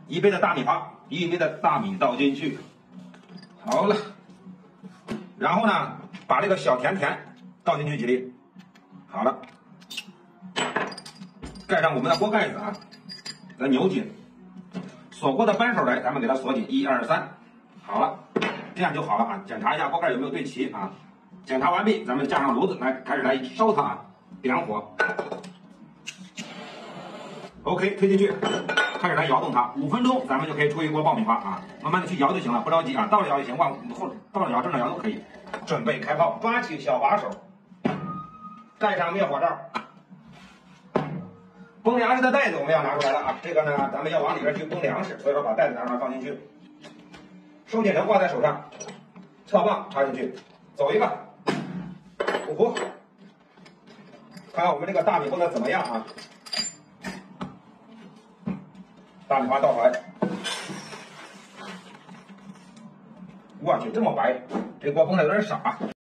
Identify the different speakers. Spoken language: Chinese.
Speaker 1: 1杯的大米花，1杯的大米倒进去，好了。然后呢，把这个小甜甜倒进去几粒，好了。盖上我们的锅盖子啊，再扭紧，锁锅的扳手来，咱们给它锁紧，1、2、3，好了，这样就好了啊。检查一下锅盖有没有对齐啊。检查完毕，咱们架上炉子来，开始来烧它啊，点火。OK， 推进去，开始来摇动它，5分钟，咱们就可以出一锅爆米花啊。慢慢的去摇就行了，不着急啊，倒着摇也行，倒着摇、正着摇都可以。准备开炮，抓起小把手，盖上灭火罩。崩粮食的袋子我们要拿出来了啊，这个呢，咱们要往里边去崩粮食，所以说把袋子拿出来放进去，收紧绳挂在手上，侧棒插进去，走一个，呼呼，看看我们这个大米崩的怎么样啊？大米花倒出来，我去，这么白，这锅崩的有点傻。